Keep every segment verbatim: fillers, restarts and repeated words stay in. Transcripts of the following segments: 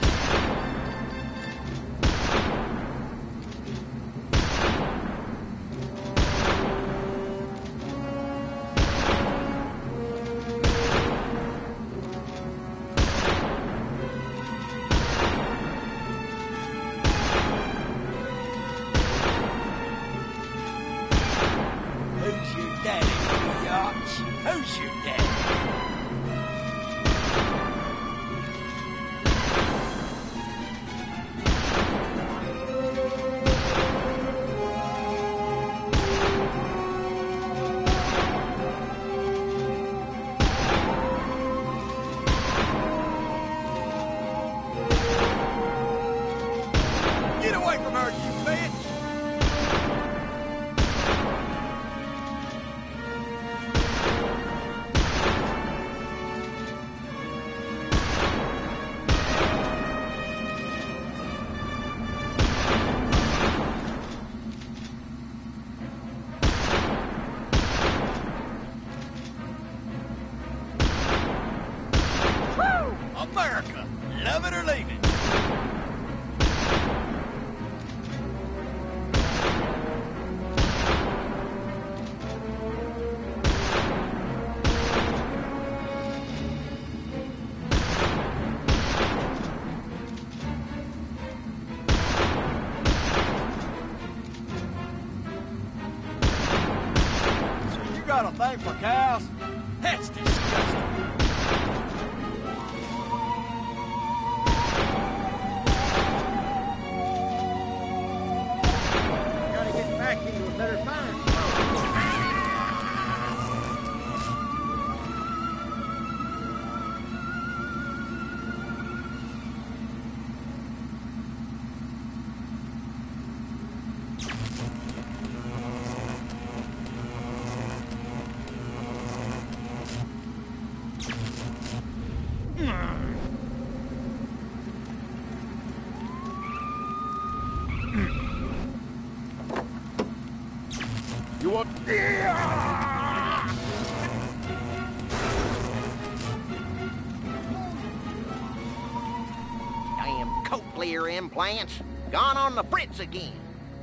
America, love it or leave it. So you got a thing for cows? That's disgusting. You want... Damn cochlear implants. Gone on the fritz again.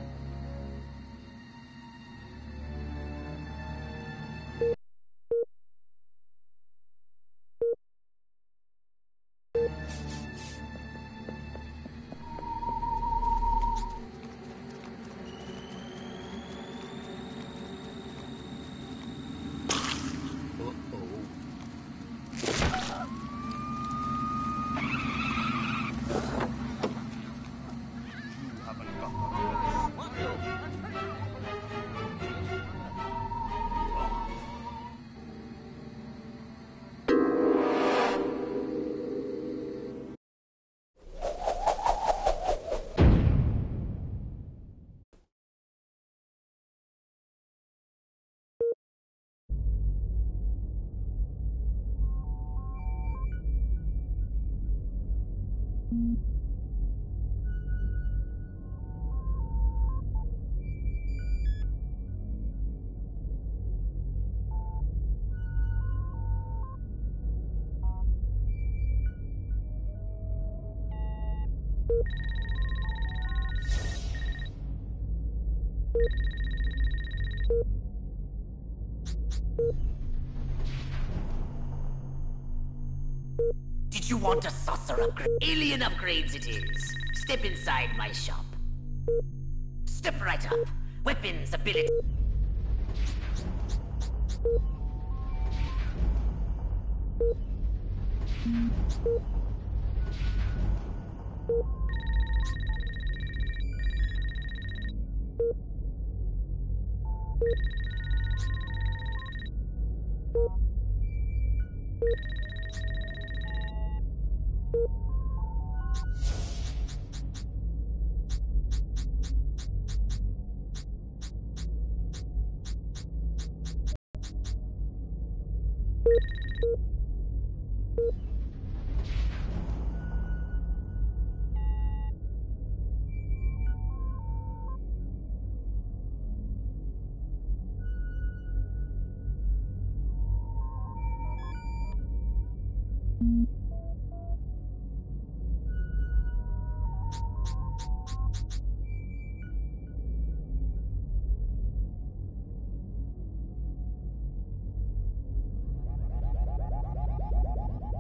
Did you want a saucer upgrade? Alien upgrades it is. Step inside my shop. Step right up. Weapons, ability.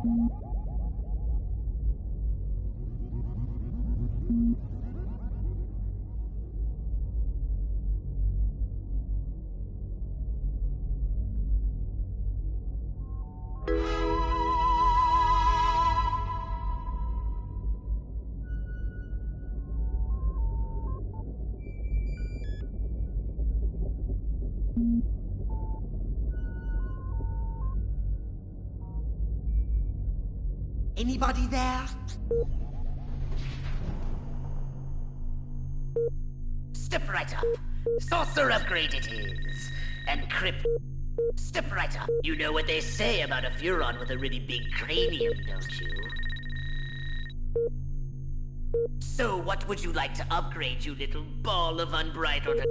Anybody there? Step right up. Saucer upgrade it is. And Crypt... Step right up. You know what they say about a Furon with a really big cranium, don't you? So what would you like to upgrade, you little ball of unbridled...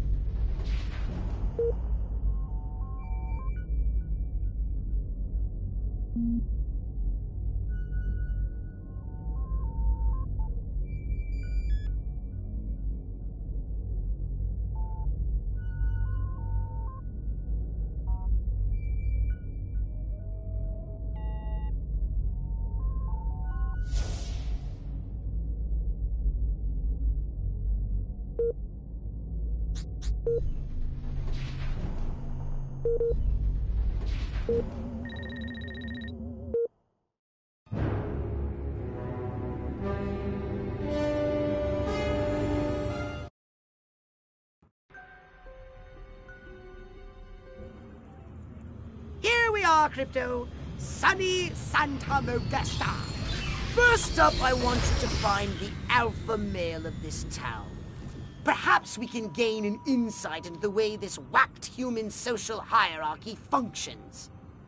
Here we are, Crypto. Sunny Santa Modesta. First up, I want you to find the alpha male of this town. Perhaps we can gain an insight into the way this whacked human social hierarchy functions.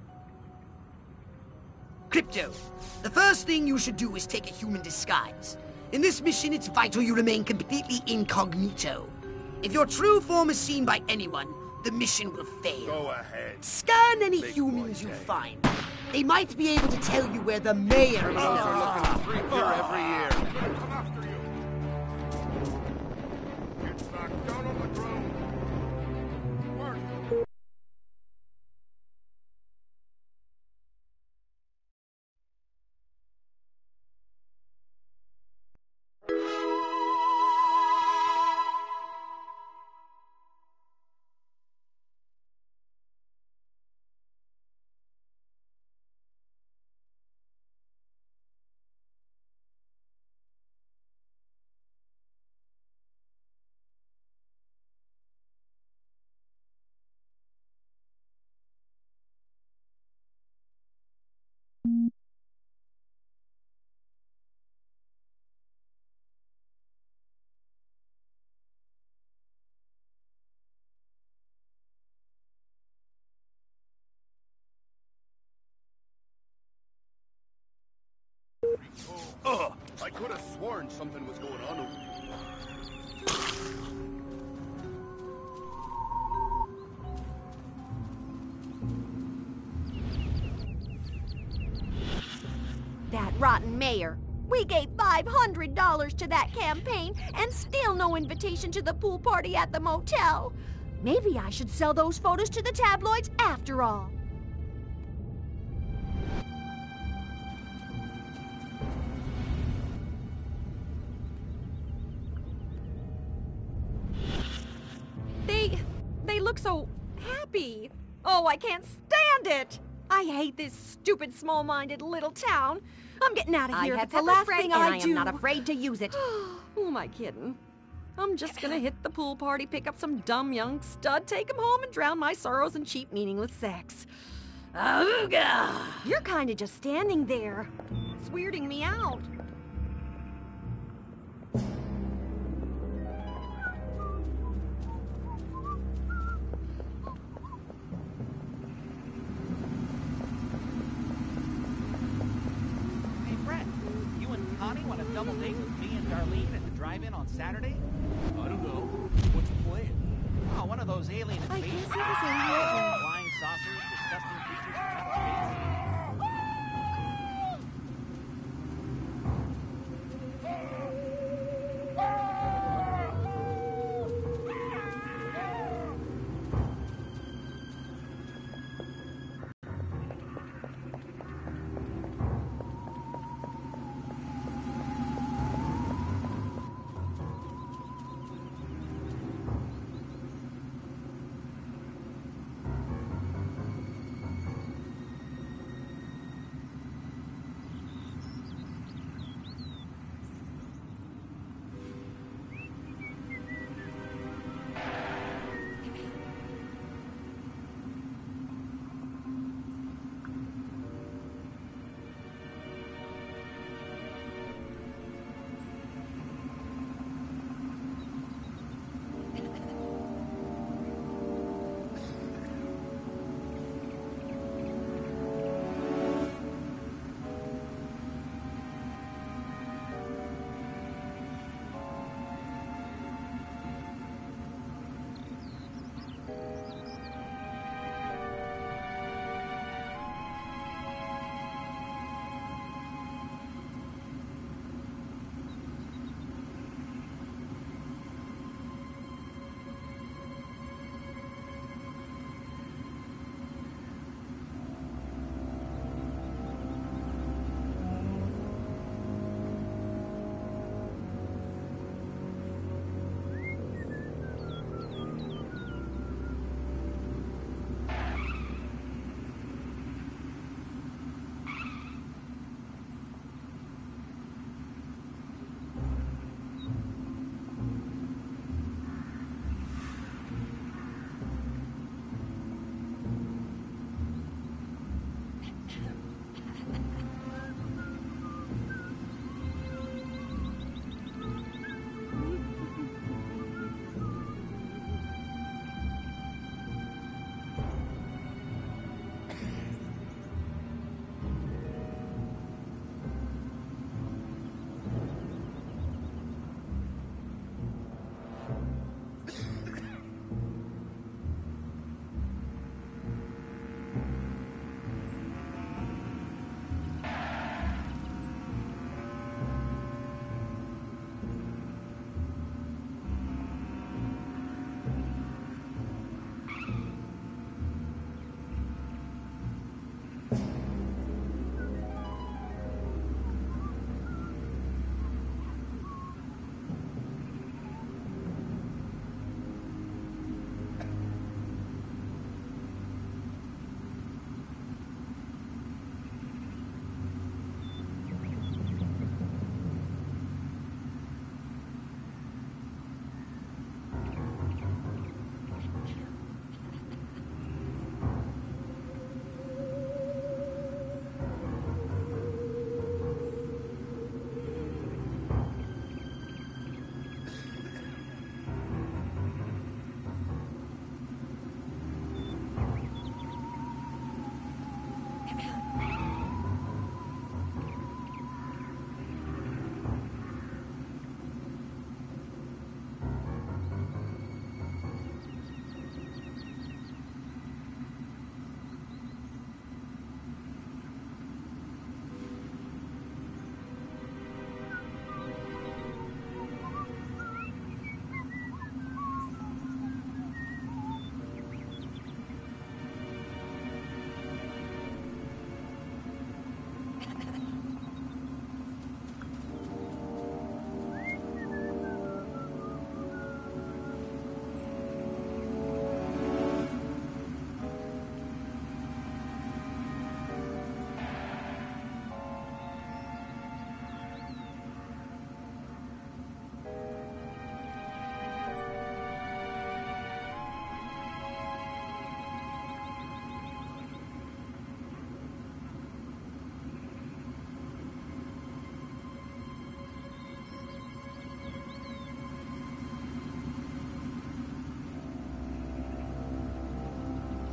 Crypto, the first thing you should do is take a human disguise. In this mission, it's vital you remain completely incognito. If your true form is seen by anyone, the mission will fail. Go ahead. Scan any Big humans boy you day. find. They might be able to tell you where the mayor is. They're looking to free beer every year. Come after you. Get back down on the ground. Work. Ugh, I could have sworn something was going on over here. That rotten mayor. We gave five hundred dollars to that campaign and still no invitation to the pool party at the motel. Maybe I should sell those photos to the tabloids after all. They... they look so happy. Oh, I can't stand it. I hate this stupid, small-minded little town. I'm getting out of here. I have It's the pepper last spray, thing and I, I am do. not afraid to use it. Who am I kidding? I'm just gonna hit the pool party, pick up some dumb young stud, take him home, and drown my sorrows in cheap, meaningless sex. Ooga! You're kind of just standing there. It's weirding me out. Hey, Brett, you and Connie want a double date with me and Darlene at the drive-in on Saturday? I don't know. What's the plan? Oh, one of those alien I invasion guess it was a flying saucers, disgusting creatures from outer space.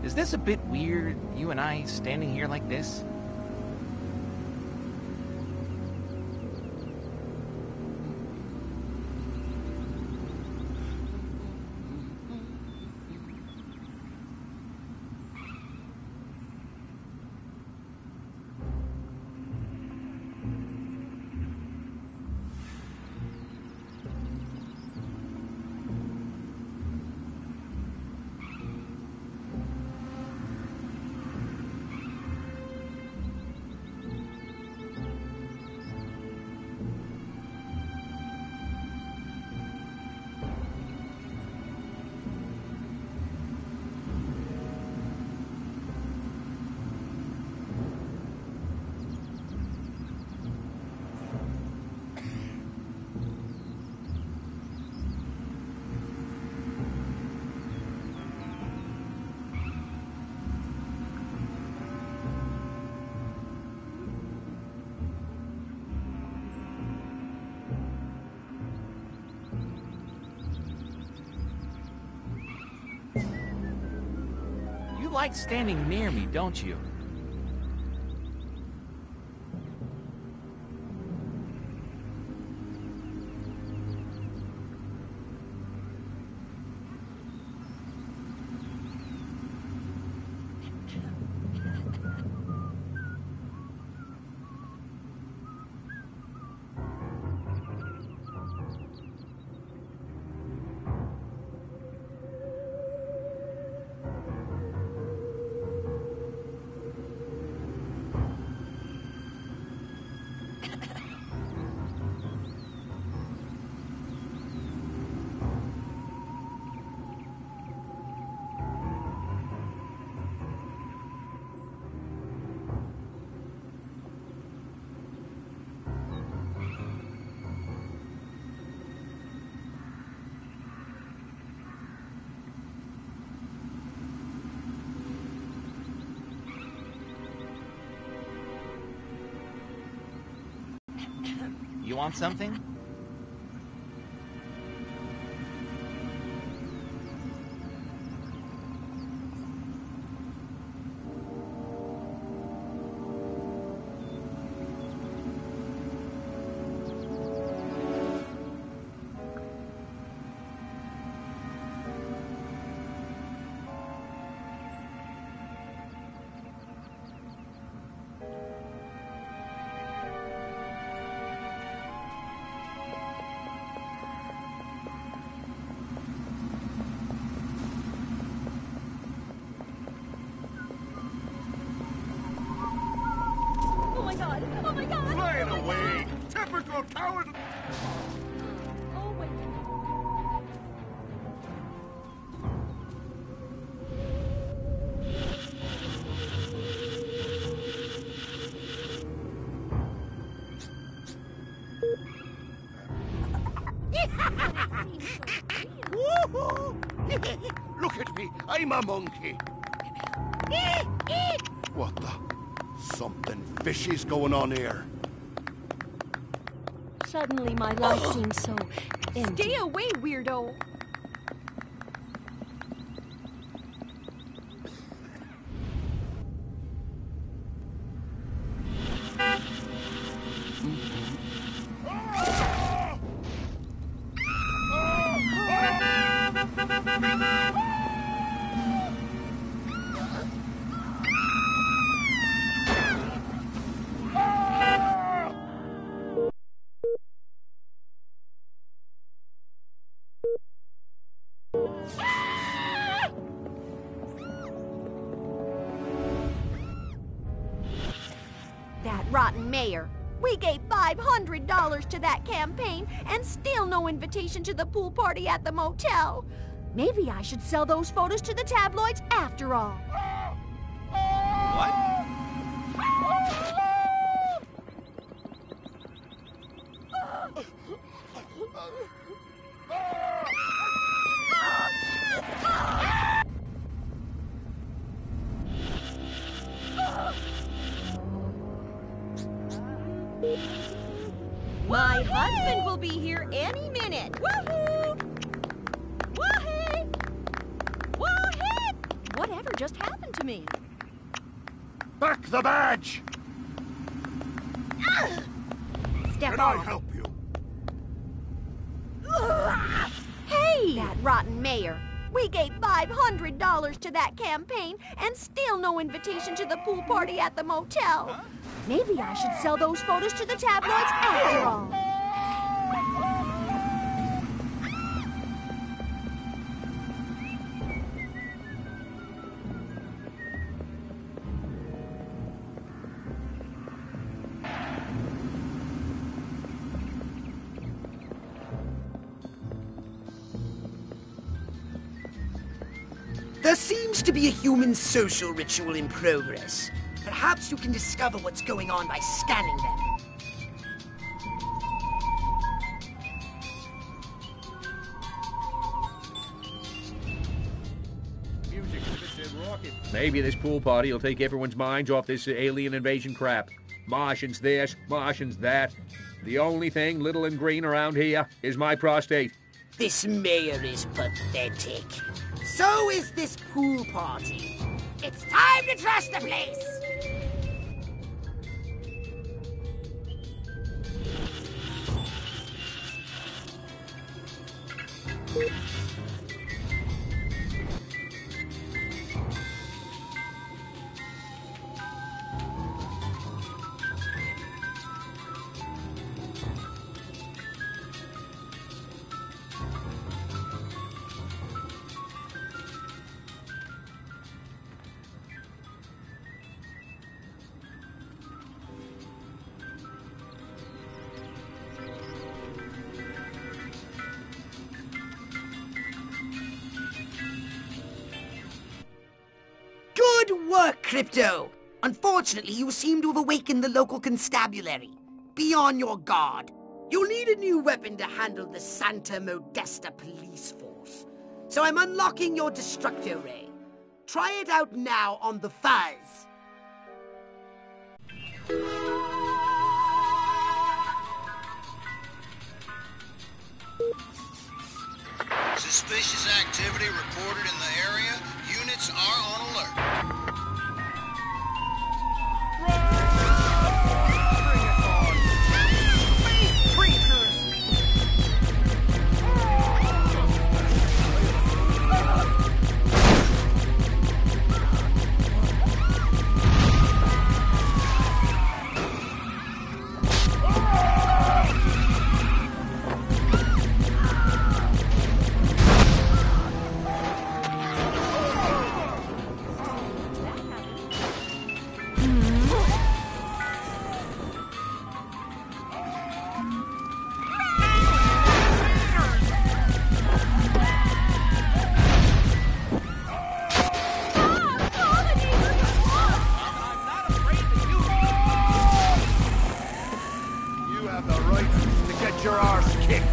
Is this a bit weird, you and I standing here like this? You like standing near me, don't you? You want something? Oh my god! Oh my god! Flying away! Typical coward! Oh wait. Woohoo! Look at me, I'm a monkey. What the? Something fishy's going on here. Suddenly my life seems so empty. Stay away, weirdo! That rotten mayor. We gave five hundred dollars to that campaign and still no invitation to the pool party at the motel. Maybe I should sell those photos to the tabloids after all. What? My husband will be here any minute. Woohoo! Woohoo! Woohoo! Whatever just happened to me. Back the badge! Step Can I off. help you? Hey! That rotten mayor. We gave five hundred dollars to that campaign and still no invitation to the pool party at the motel. Huh? Maybe I should sell those photos to the tabloids after all. There seems to be a human social ritual in progress. Perhaps you can discover what's going on by scanning them. Maybe this pool party will take everyone's minds off this alien invasion crap. Martians this, Martians that. The only thing little and green around here is my prostate. This mayor is pathetic. So is this pool party. It's time to trash the place! Good work, Crypto! Unfortunately, you seem to have awakened the local constabulary. Be on your guard. You'll need a new weapon to handle the Santa Modesta police force. So I'm unlocking your Destructo Ray. Try it out now on the Fuzz. Suspicious activity reported in the area. Units are on alert. Your arse kicked.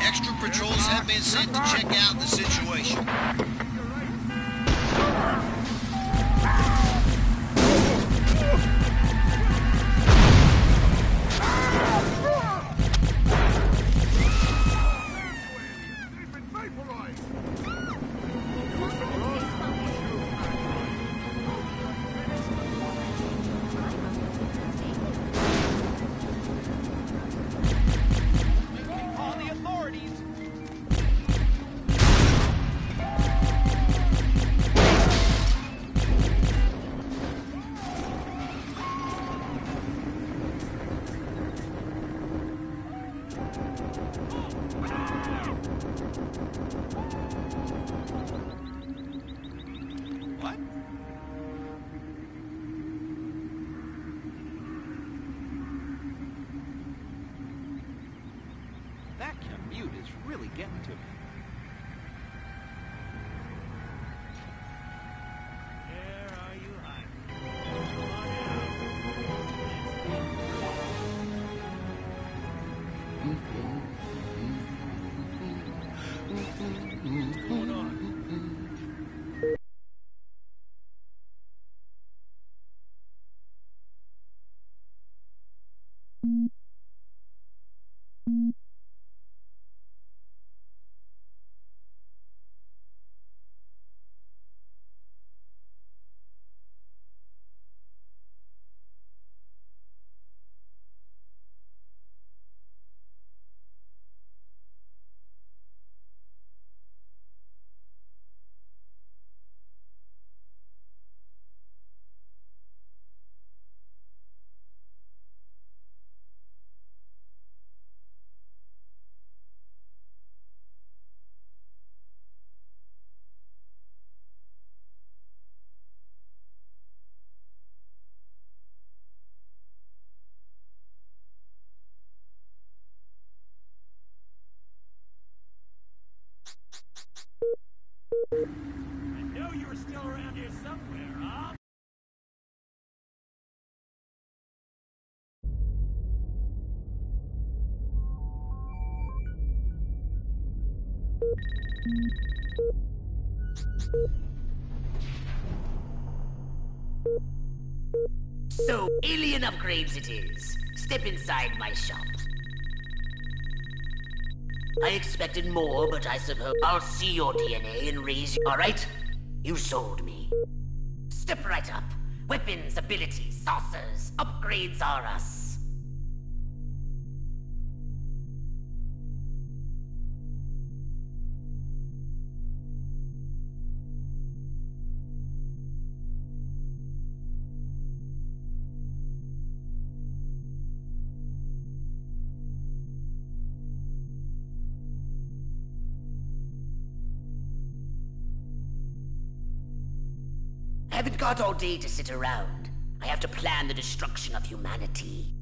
Extra patrols have been sent to check out the situation. Call the authorities. What? That commute is really getting to me. Where are you hiding? What's going on? I know you were still around here somewhere, huh? So, alien upgrades it is. Step inside my shop. I expected more, but I suppose I'll see your D N A and raise you. All right? You sold me. Step right up. Weapons, abilities, saucers, upgrades are us. I haven't got all day to sit around. I have to plan the destruction of humanity.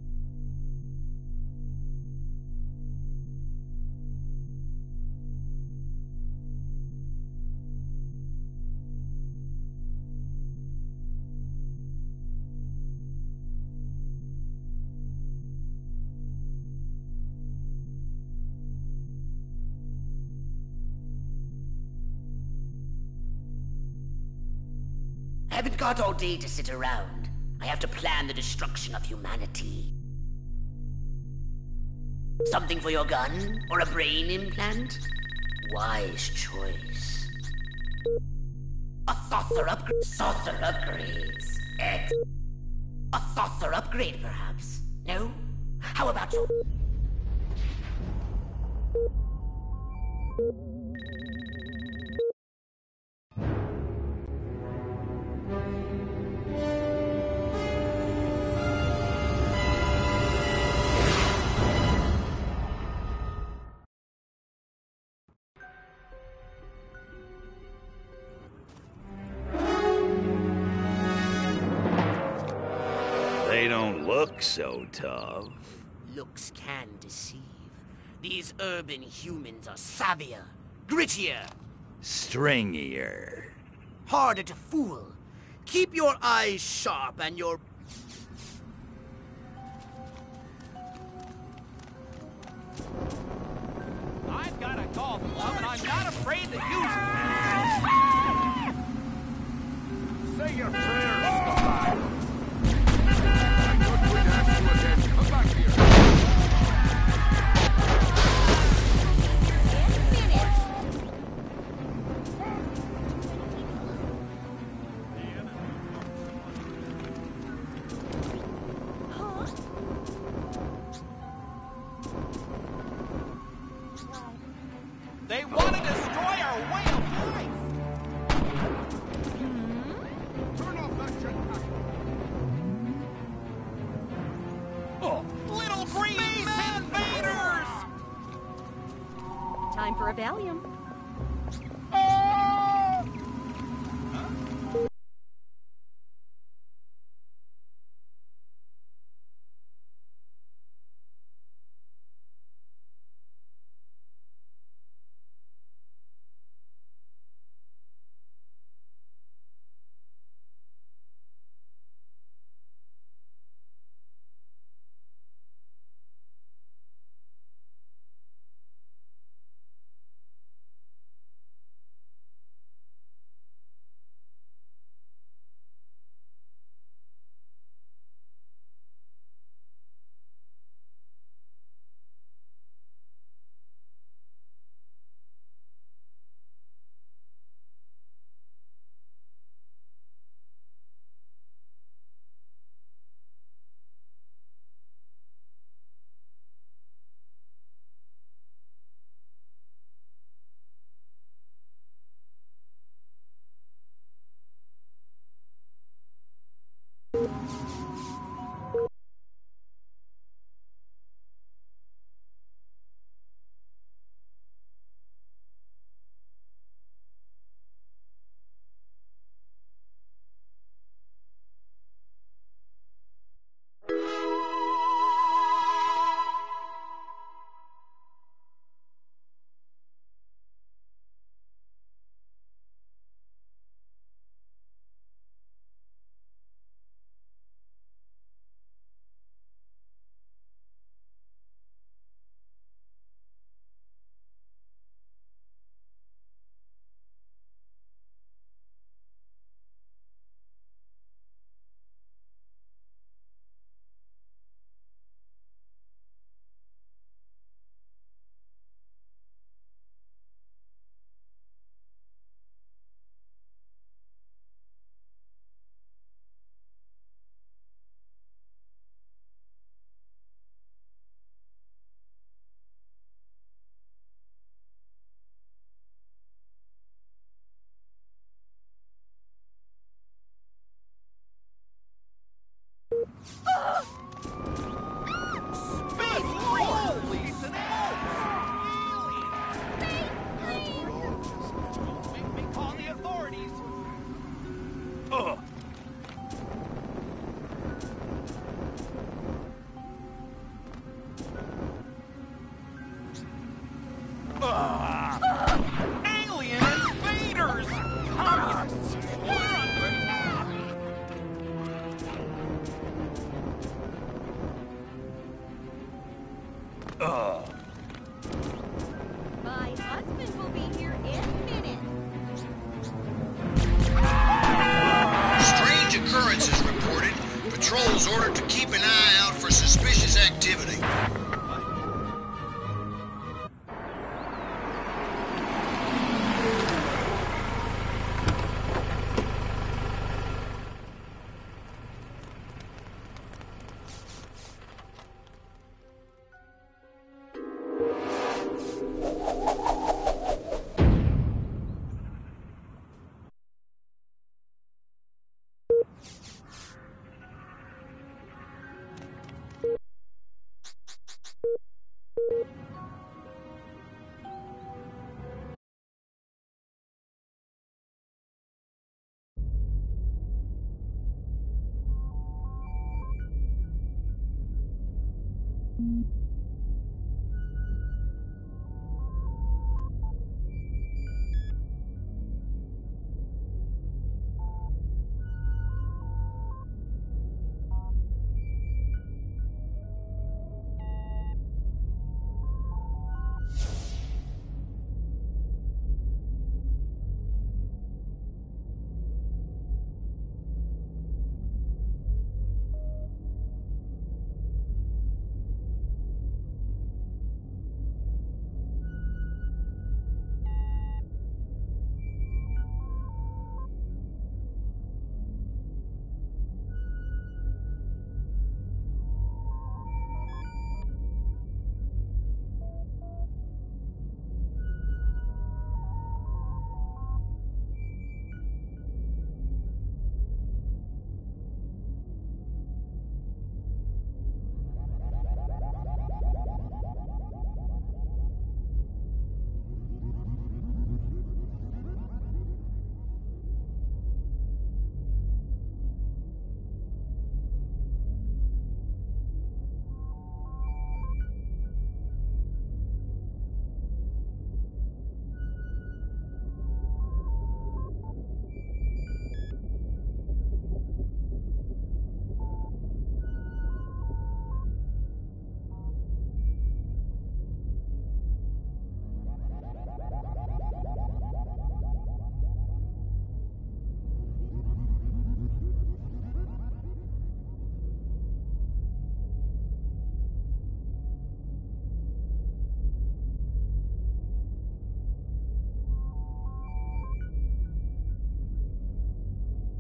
I haven't got all day to sit around. I have to plan the destruction of humanity. Something for your gun? Or a brain implant? Wise choice. A saucer upgrade? Saucer upgrades. X. A saucer upgrade, perhaps? No? How about you? They don't look so tough. Looks can deceive. These urban humans are savvier, grittier, Stringier. harder to fool. Keep your eyes sharp and your... I'm golf club, and I'm not afraid to use it. Say your prayers, scumbag. I'm not going to ask you again. Come back here. They want to destroy our way of life. Turn off that jetpack. Oh, little green space invaders! Time for a Valium. Holy smokes! Make me call the authorities. Ugh. Alien invaders! Communists! We're under attack! Ugh. My husband will be here in a minute. Strange occurrences reported. Patrols ordered to keep an eye out for suspicious activity.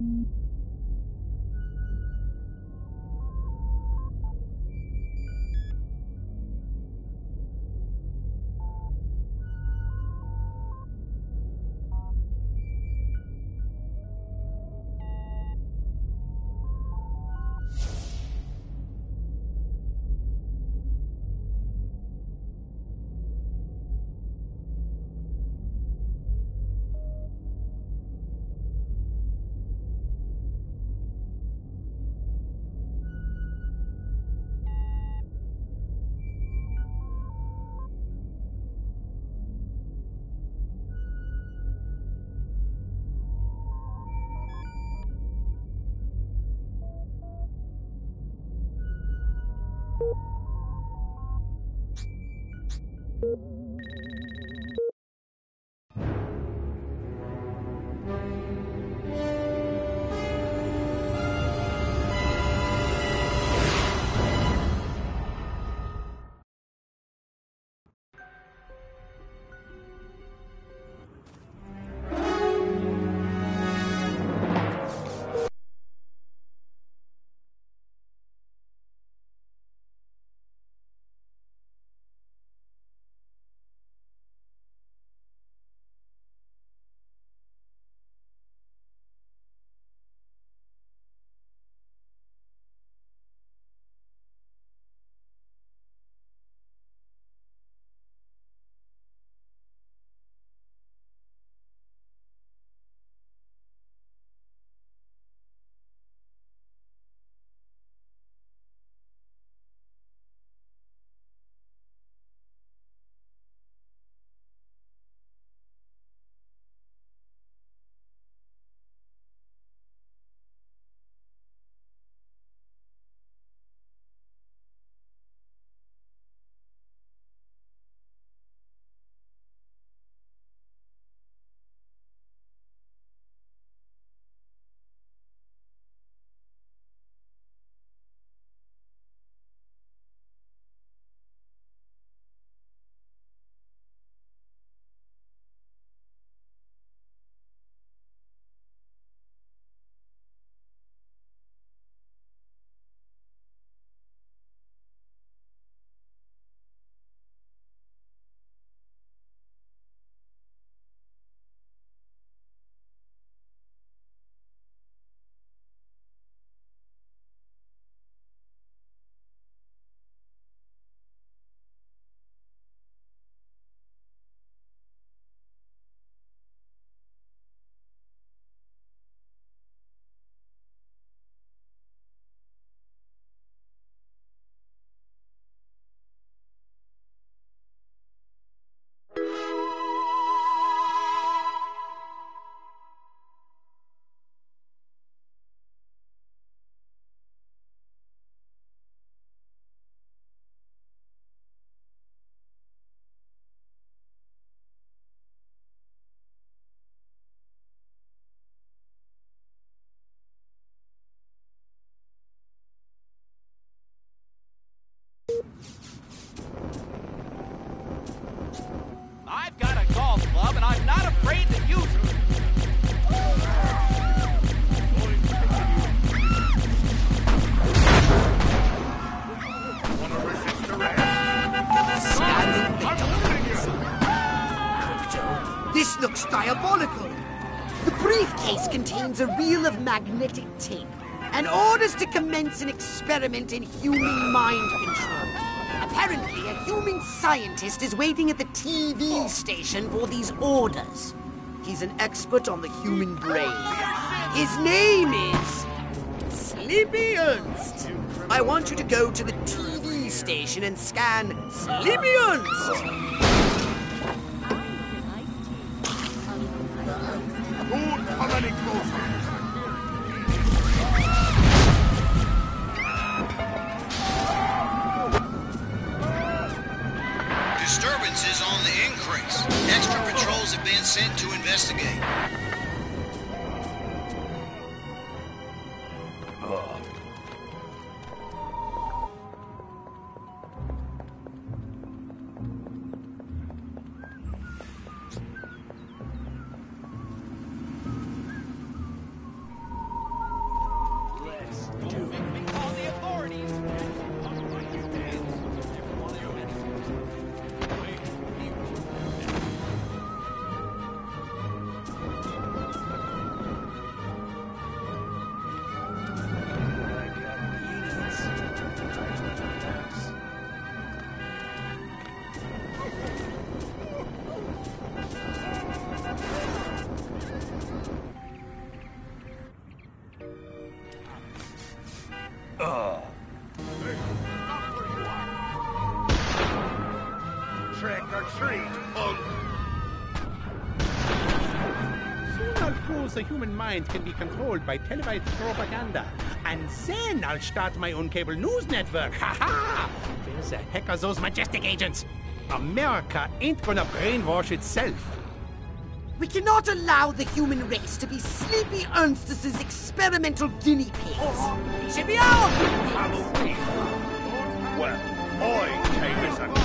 I've got a golf club, and I'm not afraid to use it. Wanna resist arrest? Scanning the I'm warning you! Crypto. This looks diabolical. The briefcase contains a reel of magnetic tape and orders to commence an experiment in human mind control. Apparently, a human scientist is waiting at the T V station for these orders. He's an expert on the human brain. His name is Sleepy Ernst. I want you to go to the T V station and scan Sleepy Ernst. Don't come any closer! Disturbances on the increase. Extra patrols have been sent to investigate. punk! Soon I'll prove the human mind can be controlled by televised propaganda. And then I'll start my own cable news network. Ha ha! Where the heck are those majestic agents? America ain't gonna brainwash itself. We cannot allow the human race to be Sleepy Ernstus's experimental guinea pigs. They should be our guinea Halloween! Well, I take this a...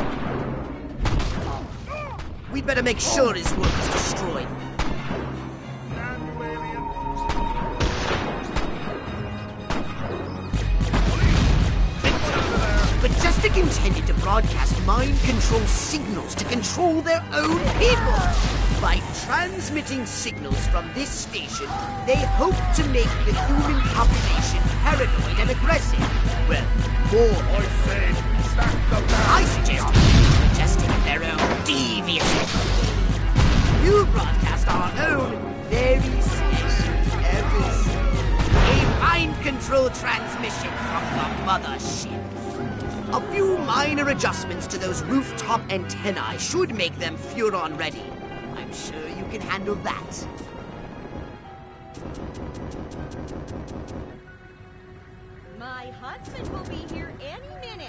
We'd better make sure his work is destroyed. Majestic intended to broadcast mind control signals to control their own people. By transmitting signals from this station, they hope to make the human population paranoid and aggressive. Well, more. I said, sack the man! I suggest Majestic in their own devious. We'll broadcast our own very special episode. A mind control transmission from the mothership. A few minor adjustments to those rooftop antennae should make them Furon ready. I'm sure you can handle that. My husband will be here any minute.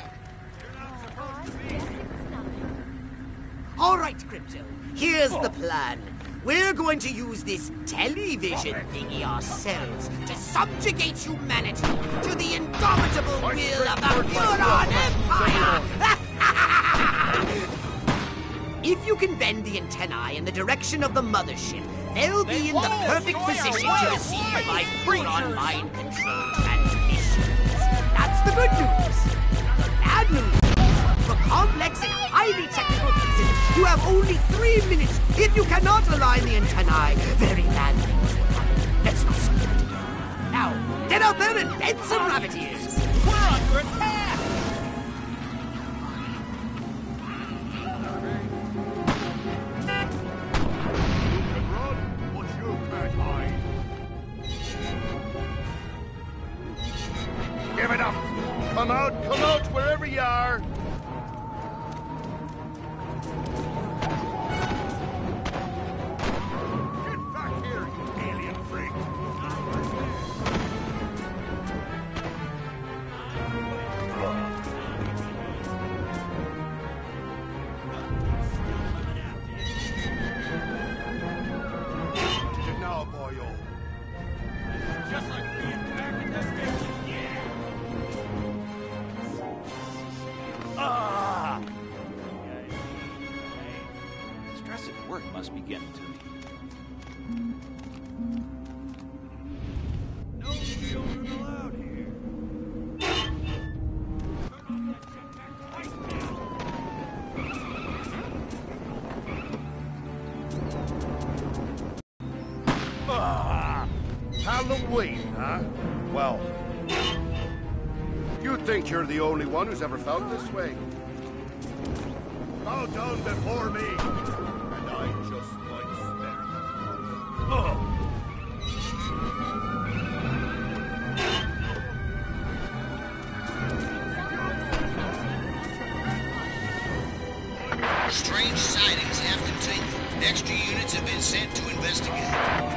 All right, Crypto. Here's the plan. We're going to use this television thingy ourselves to subjugate humanity to the indomitable will of the Furon Empire! If you can bend the antennae in the direction of the mothership, they'll be in the perfect position to receive my Furon mind control transmissions. That's the good news. The bad news is, for complex and highly technical reasons, you have only three minutes. If you cannot align the antennae, very bad things will happen. Let's not sleep it together. Now, get out there and bend some rabbit ears. We're under attack! Give it up! Come out, come out, wherever you are! Get back here, you alien freak! Did it now, boyo? Just like being back in the day. Yeah! Ah! Stress at work must be getting to me. No children allowed here. Ah, Halloween, huh? Well, you think you're the only one who's ever felt this way? Bow down before me, and I just might spare you. Oh. Strange sightings have continued. Extra units have been sent to investigate.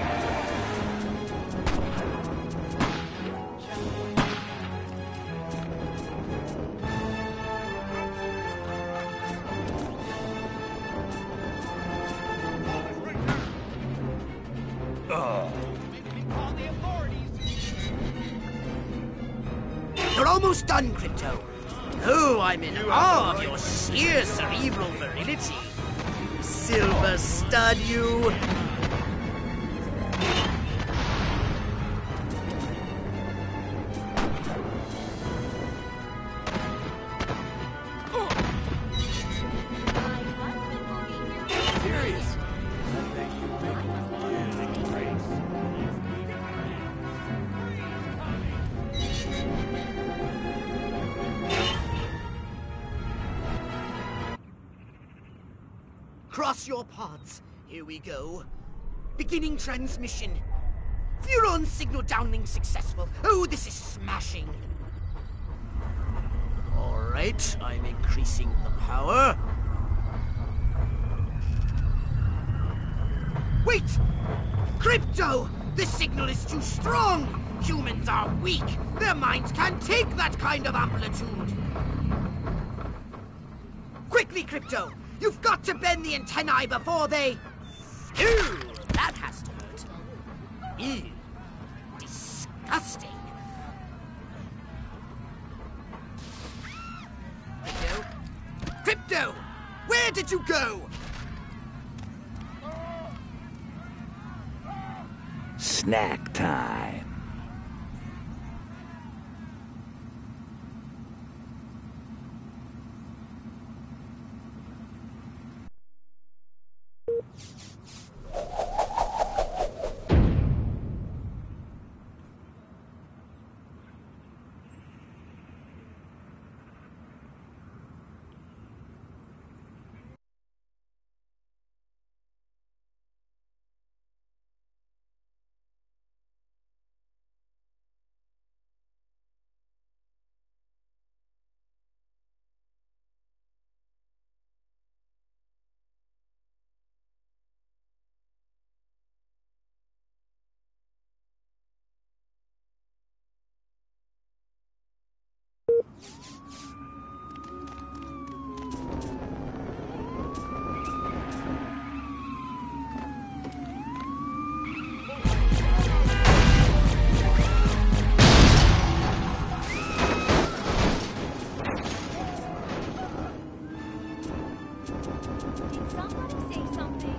You're almost done, Crypto. Oh, I'm in awe of your sheer cerebral virility. Silver stud, you. Serious. Cross your pods. Here we go. Beginning transmission. Furon signal downlink successful. Oh, this is smashing. All right, I'm increasing the power. Wait! Crypto! The signal is too strong! Humans are weak! Their minds can't take that kind of amplitude! Quickly, Crypto! You've got to bend the antennae before they... Ew! That has to hurt. Ew. Disgusting. Crypto? Crypto! Where did you go? Snack time. Did somebody say something?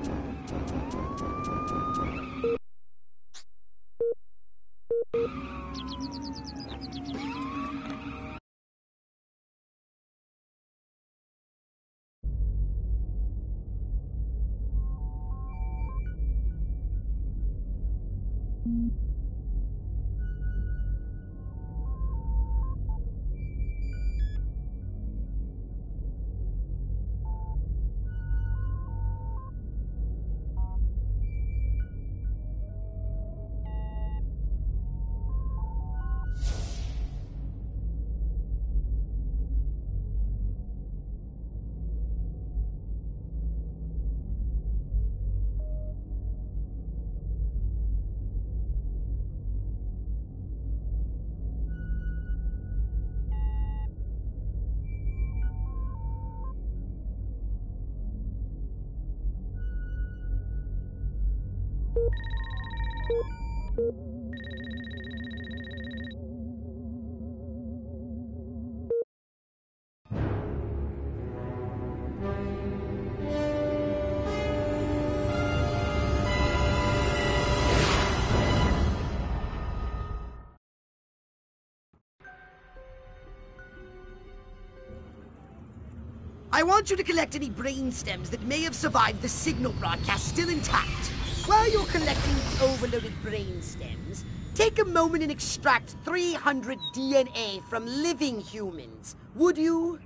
I want you to collect any brain stems that may have survived the signal broadcast still intact. While you're collecting the overloaded brain stems, take a moment and extract three hundred D N A from living humans. Would you?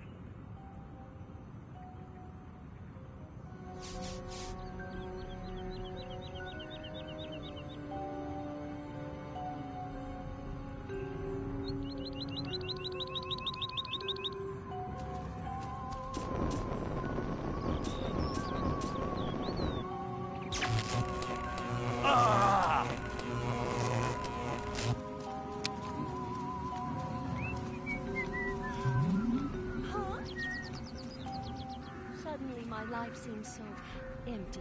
Suddenly my life seems so empty.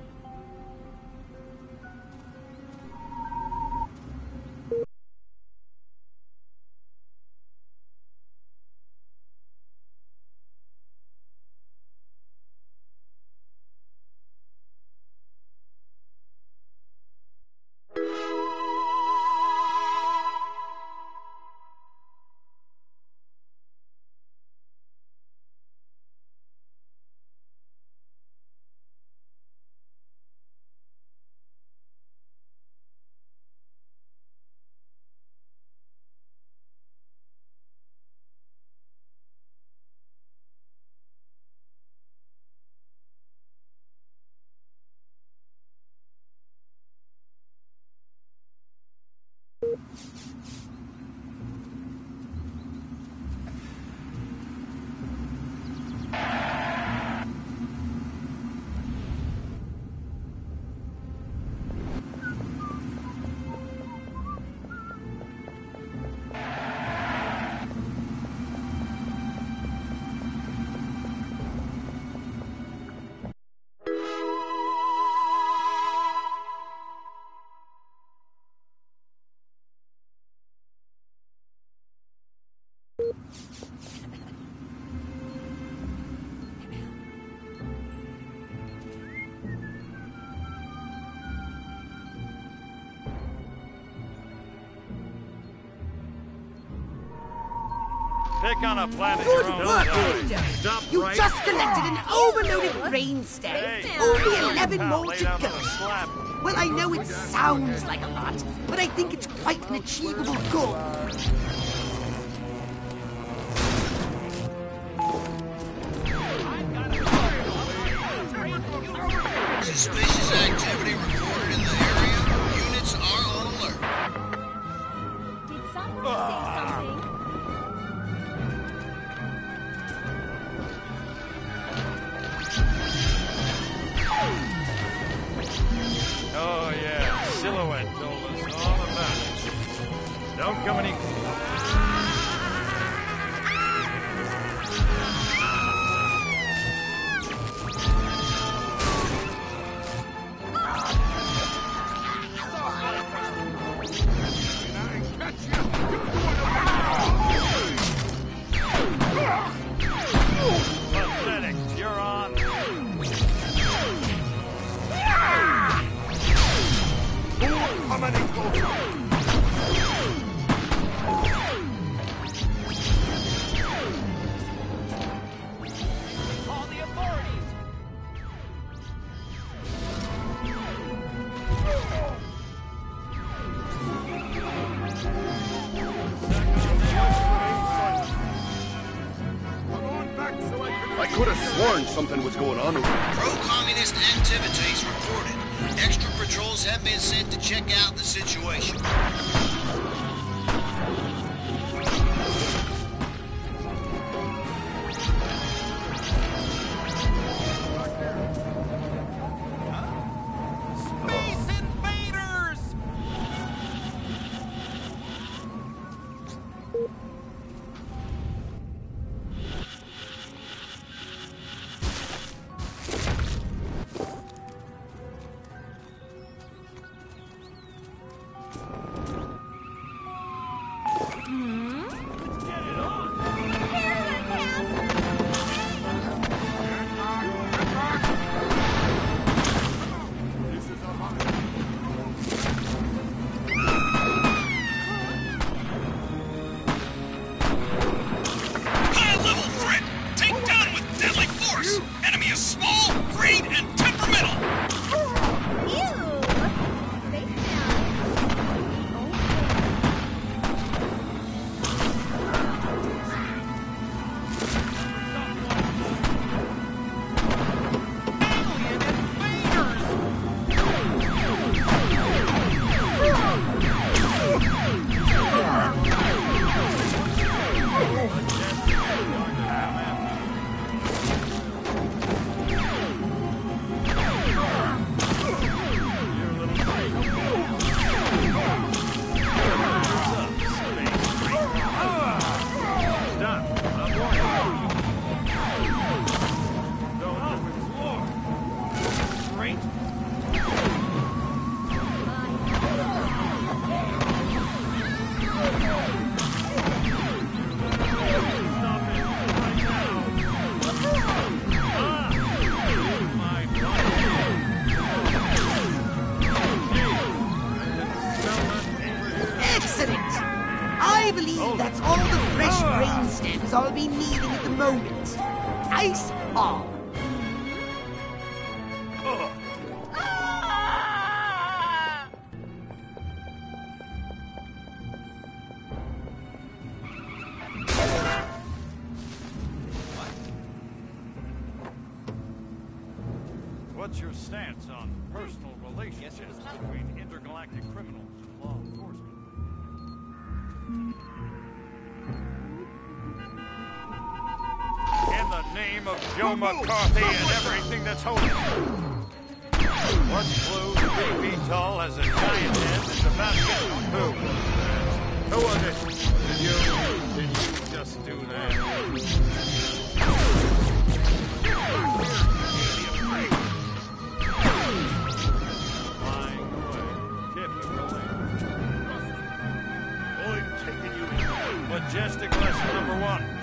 Pick on a planet Good your own work, size. Crypto. Stop You right just collected an overloaded brain stem. Hey, Only hey, eleven pal, more lay to down go. on the slab. Well, I know it sounds like a lot, but I think it's quite an achievable goal. Suspicious activity reported in the area. Units are on alert. Did someone say something? Oh, yeah. Silhouette told us all about it. Don't come any... Pathetic. You're on. Come any closer. Call the authorities. I could have sworn something was going on over there. Pro-communist activities reported. Extra patrols have been sent to check out the situation. Space invaders! High-level threat! Take down with deadly force! Enemy is small, green, and temperamental! Ew! Space Alien invaders! Stop. I'm warning you. Don't explore. Great. Stop it right now. Ah! My God. Excellent! I believe that's all the fresh brain stems I'll be needing at the moment. Nice haul. What's your stance on personal relationships between intergalactic criminals and law enforcement? In the name of Joe McCarthy and everything that's holy. What's blue, three feet tall, has a giant head that's about to get who? Who was it? Did you, did you just do that? Flying away. Typically. I'm taking you in. Majestic lesson number one.